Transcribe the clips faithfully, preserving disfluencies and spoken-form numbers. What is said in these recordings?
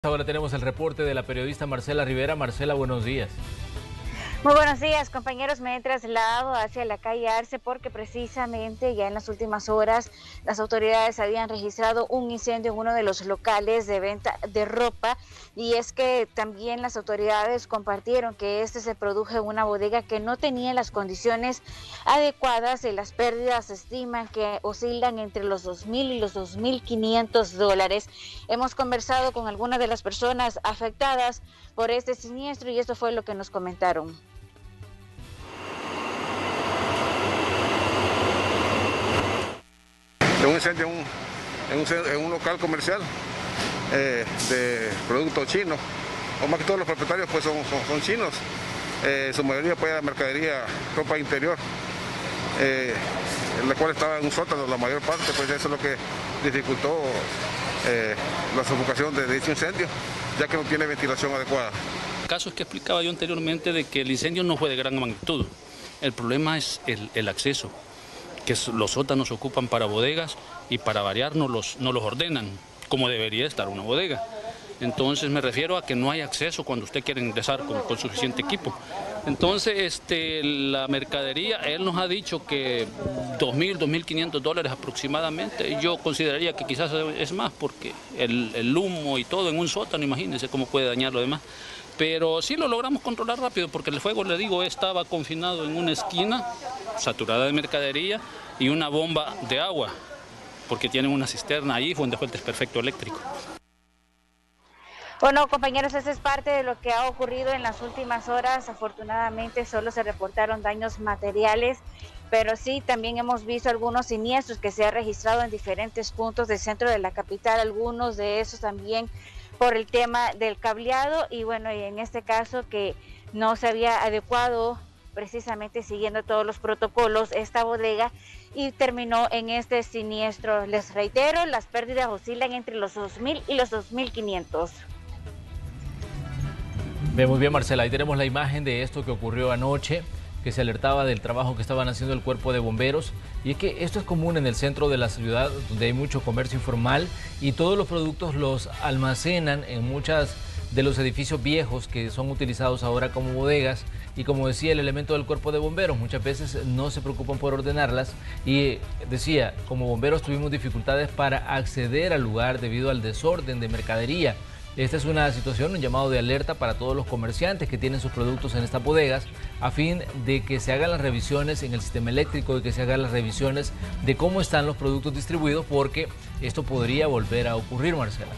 Ahora tenemos el reporte de la periodista Marcela Rivera. Marcela, buenos días. Muy buenos días, compañeros. Me he trasladado hacia la calle Arce porque precisamente ya en las últimas horas las autoridades habían registrado un incendio en uno de los locales de venta de ropa, y es que también las autoridades compartieron que este se produjo en una bodega que no tenía las condiciones adecuadas y las pérdidas se estiman que oscilan entre los dos mil y los dos mil quinientos dólares. Hemos conversado con algunas de las personas afectadas por este siniestro y esto fue lo que nos comentaron. De un incendio en un, en un, en un local comercial eh, de productos chinos, o más que todos los propietarios pues son, son, son chinos, eh, su mayoría pues era mercadería, ropa interior, eh, en la cual estaba en un sótano la mayor parte, pues eso es lo que dificultó eh, la sofocación de dicho incendio, ya que no tiene ventilación adecuada. El caso es que explicaba yo anteriormente de que el incendio no fue de gran magnitud, el problema es el, el acceso, que los sótanos se ocupan para bodegas y para variar no los, no los ordenan, como debería estar una bodega. Entonces me refiero a que no hay acceso cuando usted quiere ingresar con, con suficiente equipo. Entonces este, la mercadería, él nos ha dicho que dos mil, dos mil quinientos dólares aproximadamente. Yo consideraría que quizás es más porque el, el humo y todo en un sótano, imagínense cómo puede dañar lo demás. Pero sí lo logramos controlar rápido porque el fuego, le digo, estaba confinado en una esquina, saturada de mercadería y una bomba de agua, porque tienen una cisterna ahí donde fue el desperfecto eléctrico. Bueno, compañeros, esa es parte de lo que ha ocurrido en las últimas horas. Afortunadamente solo se reportaron daños materiales, pero sí también hemos visto algunos siniestros que se han registrado en diferentes puntos del centro de la capital, algunos de esos también por el tema del cableado y bueno, y en este caso que no se había adecuado precisamente siguiendo todos los protocolos esta bodega y terminó en este siniestro. Les reitero, las pérdidas oscilan entre los dos mil y los dos mil quinientos. Vemos bien, Marcela, ahí tenemos la imagen de esto que ocurrió anoche, que se alertaba del trabajo que estaban haciendo el cuerpo de bomberos. Y es que esto es común en el centro de la ciudad, donde hay mucho comercio informal y todos los productos los almacenan en muchos de los edificios viejos que son utilizados ahora como bodegas. Y como decía el elemento del cuerpo de bomberos, muchas veces no se preocupan por ordenarlas. Y decía, como bomberos tuvimos dificultades para acceder al lugar debido al desorden de mercadería. Esta es una situación, un llamado de alerta para todos los comerciantes que tienen sus productos en estas bodegas, a fin de que se hagan las revisiones en el sistema eléctrico y que se hagan las revisiones de cómo están los productos distribuidos, porque esto podría volver a ocurrir, Marcela.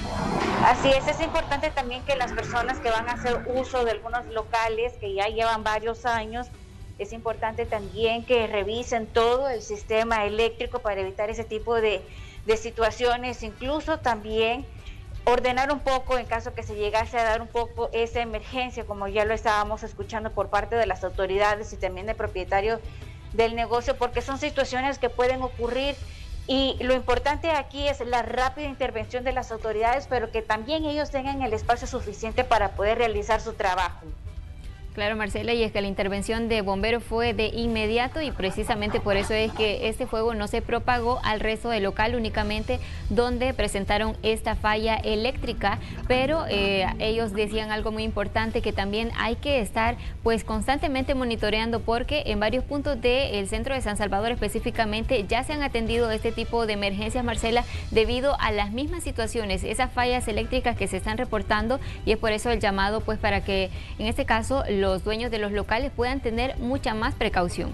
Así es, es importante también que las personas que van a hacer uso de algunos locales que ya llevan varios años, es importante también que revisen todo el sistema eléctrico para evitar ese tipo de, de situaciones, incluso también ordenar un poco en caso que se llegase a dar un poco esa emergencia, como ya lo estábamos escuchando por parte de las autoridades y también del propietario del negocio, porque son situaciones que pueden ocurrir y lo importante aquí es la rápida intervención de las autoridades, pero que también ellos tengan el espacio suficiente para poder realizar su trabajo. Claro, Marcela, y es que la intervención de bomberos fue de inmediato y precisamente por eso es que este fuego no se propagó al resto del local, únicamente donde presentaron esta falla eléctrica, pero eh, ellos decían algo muy importante, que también hay que estar pues constantemente monitoreando, porque en varios puntos del centro de San Salvador específicamente ya se han atendido este tipo de emergencias, Marcela, debido a las mismas situaciones, esas fallas eléctricas que se están reportando, y es por eso el llamado pues para que en este caso los dueños de los locales puedan tener mucha más precaución.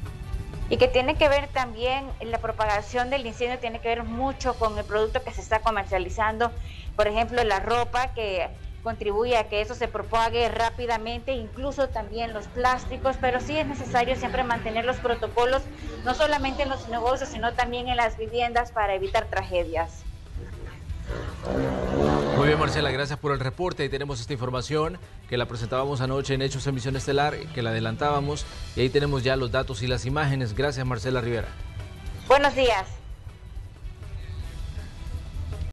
Y que tiene que ver también, la propagación del incendio tiene que ver mucho con el producto que se está comercializando, por ejemplo la ropa, que contribuye a que eso se propague rápidamente, incluso también los plásticos, pero sí es necesario siempre mantener los protocolos, no solamente en los negocios, sino también en las viviendas para evitar tragedias. Muy bien, Marcela, gracias por el reporte. Ahí tenemos esta información que la presentábamos anoche en Hechos en Visión Estelar, que la adelantábamos, y ahí tenemos ya los datos y las imágenes. Gracias, Marcela Rivera. Buenos días.